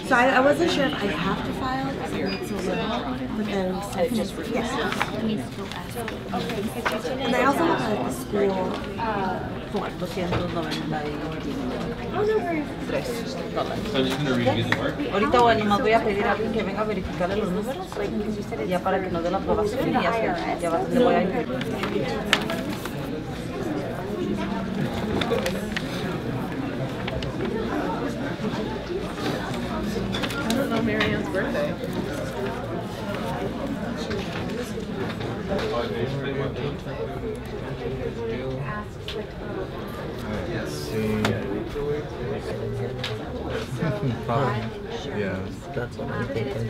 So I wasn't sure if I have to file because I made so little, but then we said just yes. And I also have like the school form. Oh, no worries. Ahorita nomás voy a pedir a alguien que venga a verificarle los números ya para que nos dé la aprobación y ya le voy a imprimir. I don't know Marianne's birthday. Probably. Yeah. That's what I'm thinking.